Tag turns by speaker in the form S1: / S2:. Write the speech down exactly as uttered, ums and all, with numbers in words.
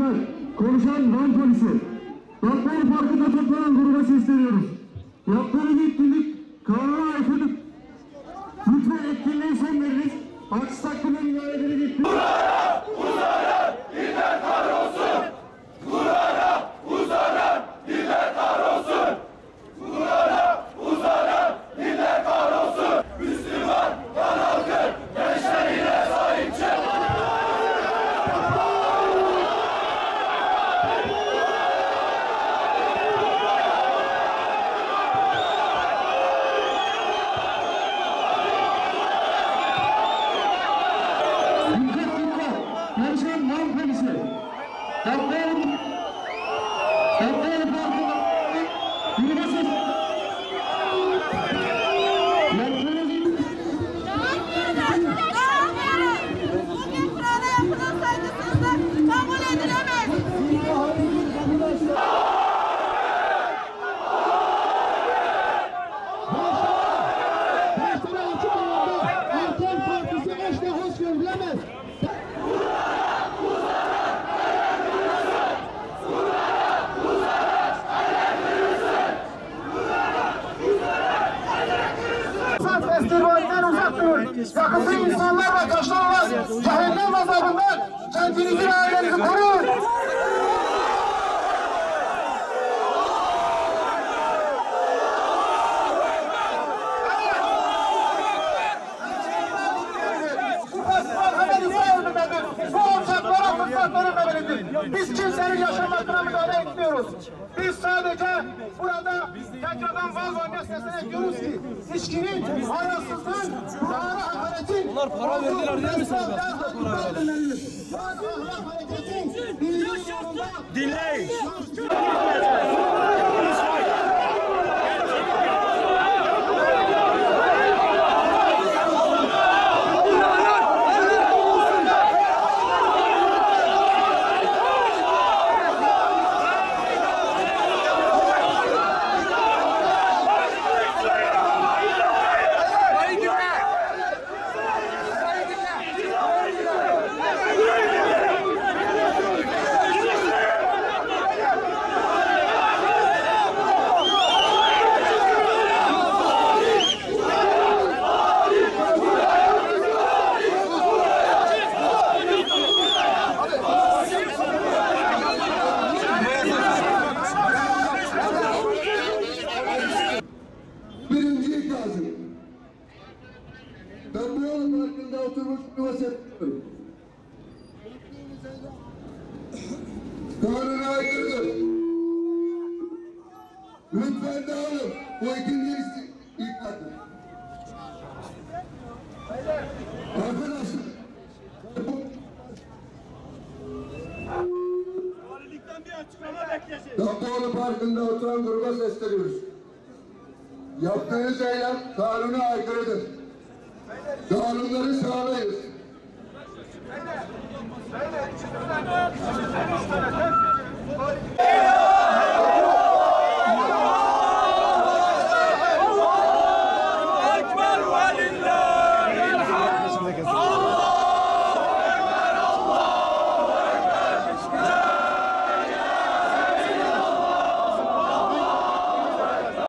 S1: Evet, konuşan Van polisi. Bakmayın farkında toplanan gruba sesleniyoruz. Yaptığınız etkinlik kanuna aykırı. Lütfen etkinliği son veriniz. Aksi takdirde müdahalede gitti.
S2: Buraya uzanan diller kahrolsun. Buraya uzanan diller kahrolsun. Buraya uzanan diller kahrolsun. Müslüman kan halkı gençlerine sahip çık.
S1: Konuşan Van polisi. Bakmayın. Bakmayın farkında. Gruba sesleniyoruz.
S3: Bugün Kur'an'a yapılan saygısızlık kabul edilemez.
S4: Başına açık alanda Erken Partisi eşle hoş görülemez.
S5: Festivalinden uzak durun. Yakıtı insanlar ve taşlar olan cehennem azabından kendinizi ve ailenizi koruyun. Bu festival hemen izah ölümünedir. Bu alçaklara fırsat verilmemelidir. Biz kimsenin yaşam hakkına müdahale etmiyoruz. Biz sadece burada tekrardan Valvan nesnesine diyoruz ki içkinin, hayasızlığın, Kur'an'a hakaretin... Bunlar para verdiler değil mi sana? Para verdiler. Ahlak hareketin, birlik yolunda...
S2: Dinleyin.
S6: Birinci ikazım. Ben bu yolun hakkında oturmuş bir vasiyet ediyorum. Kanuna aykırıdır. Lütfen dağılın. Bu ikinci ikazım. Arkadaşlar.
S2: Valilikten bir açıklama beklesin.
S6: Damboğlu Parkı'nda oturan gruba sesleniyoruz. Yaptığınız eylem kanuna aykırıdır. Kanunları sağlayız.
S2: Ey